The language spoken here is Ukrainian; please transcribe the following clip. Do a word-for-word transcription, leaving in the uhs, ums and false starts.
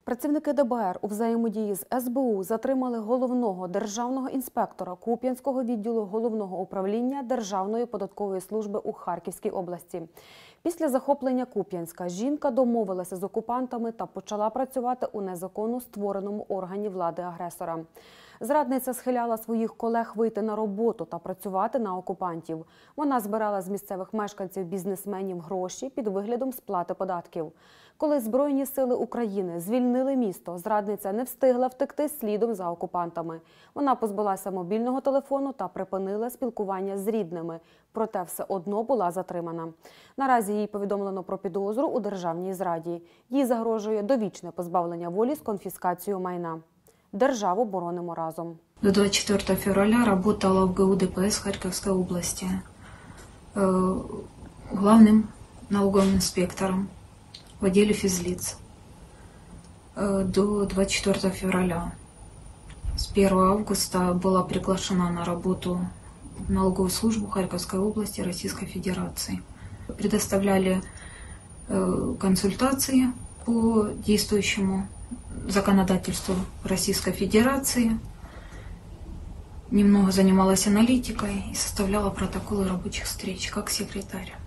Працівники Д Б Р у взаємодії з С Б У затримали головного державного інспектора Куп'янського відділу Головного управління Державної податкової служби у Харківській області. Після захоплення Куп'янська жінка домовилася з окупантами та почала працювати у незаконно створеному органі влади агресора. Зрадниця схиляла своїх колег вийти на роботу та працювати на окупантів. Вона збирала з місцевих мешканців-бізнесменів гроші під виглядом сплати податків. Коли Збройні сили України звільнили місто, зрадниця не встигла втекти слідом за окупантами. Вона позбулася мобільного телефону та припинила спілкування з рідними, проте все одно була затримана. Наразі їй повідомлено про підозру у державній зраді. Їй загрожує довічне позбавлення волі з конфіскацією майна. Державу боронимо разом. До двадцать четвёртого февраля работала в Г У Д П С Харьковской области главным налоговым инспектором в отделе физлиц. До двадцать четвёртого февраля. С первого августа была приглашена на работу в налоговую службу Харьковской области Российской Федерации. Предоставляли консультации по действующему законодательству Российской Федерации, немного занималась аналитикой и составляла протоколы рабочих встреч как секретарь.